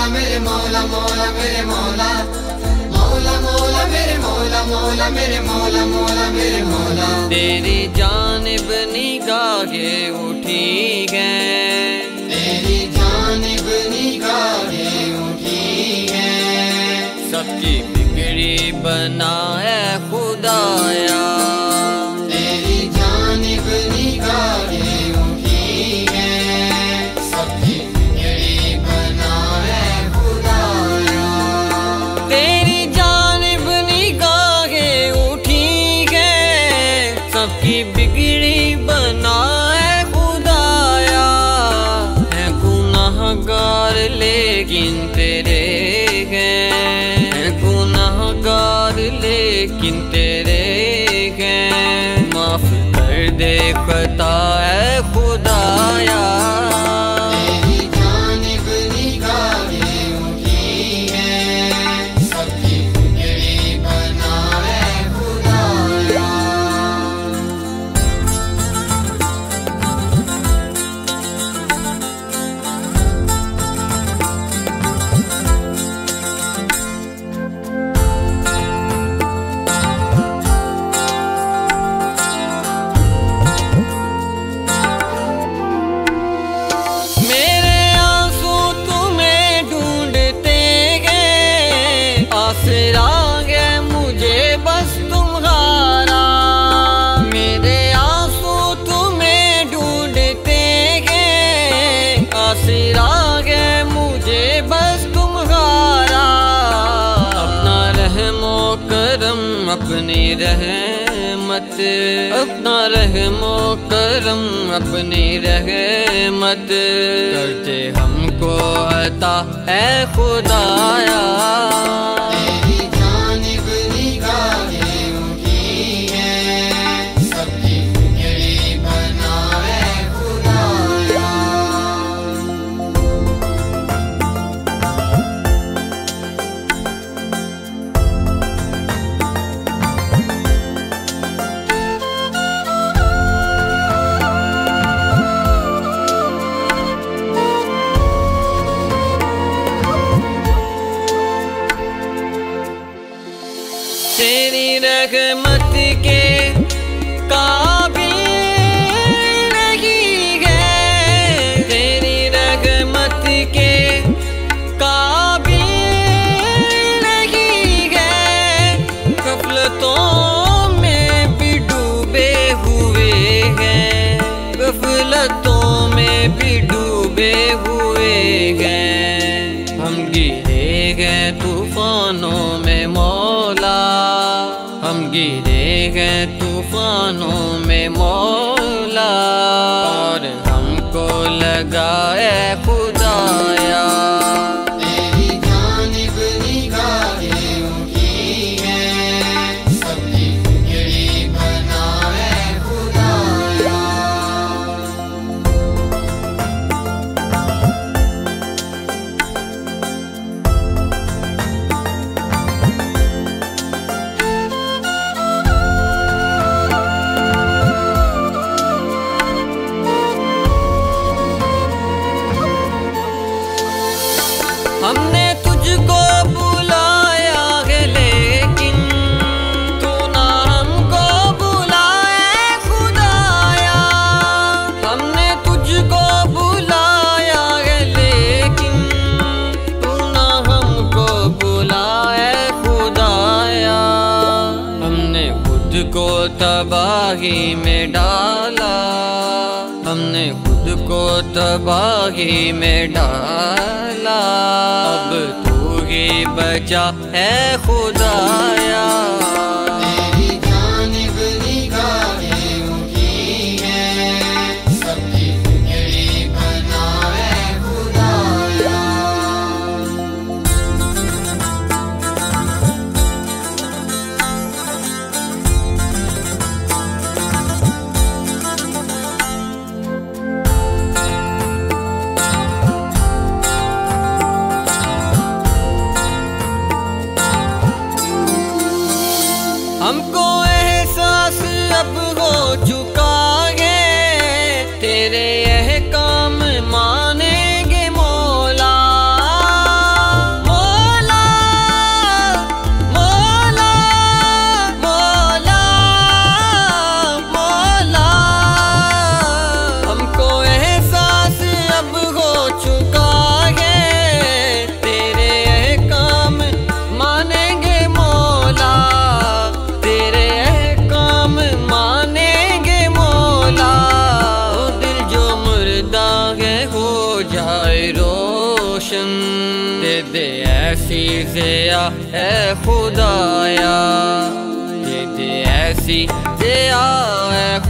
मौला मेरे मौला मौला मेरे मौला मौला मौला मेरे मौला मौला मेरे मौला मौला मेरे मौला। तेरी जानिब निगाहें उठी हैं, तेरी जानिब निगाहें उठी हैं, सबकी बिगड़ी बनाए खुदाया। तेरी जानिब निगाहें उठी हैं, सबकी बिगड़ी बनाए खुदाया। तेरी जानिब निगाहें उठी हैं, सबकी बिगड़ी बनाए खुदाया। है गुनाहगार लेकिन तेरे हैं, गुनाहगार लेकिन तेरे हैं, माफ कर दे खता है खुदाया। तेरी जानिब निगाहें उठी हैं, सबकी बिगड़ी बनाए खुदाया। मेरे आंसू तुम्हें ढूंढते गए, आसरा है मुझे बस तुम्हारा। मेरे आंसू तुम्हें ढूंढते गए, आसरा है मुझे बस तुम्हारा। अपना रहमो करम अपनी रहमत, अपना रहमो करम अपनी रहमत, करते हमको अता है खुदाया। तेरी जानिब निगाहें उठी हैं, सबकी बिगड़ी बनाए खुदाया। तेरी रहमत के काबिल नहीं है, तेरी रहमत के काबिल नहीं है, गफलतों में भी डूबे हुए हैं, गफलतों में भी डूबे हुए हैं। हम गिरे गए तूफानों में मौला, हम गिरे गए तूफानों में मौला, और हमको लगाए खुदाया। तेरी जानिब निगाहें उठी हैं, सबकी बिगड़ी बनाए खुदाया। हमने तुझको बुलाया है लेकिन तू ना हमको बुलाए खुदाया। हमने तुझको बुलाया है लेकिन तू ना हमको बुलाए खुदाया। हमने खुद को तबाही में डाला, हमने खुद को तबाही में डाला, अब तू ही बचा है खुदाया। तेरी जानिब निगाहें उठी हैं, सबकी बिगड़ी बनाए खुदाया। रोशन दे दे ऐसी ज़िया ए खुदाया, दे दे ऐसी ज़िया ए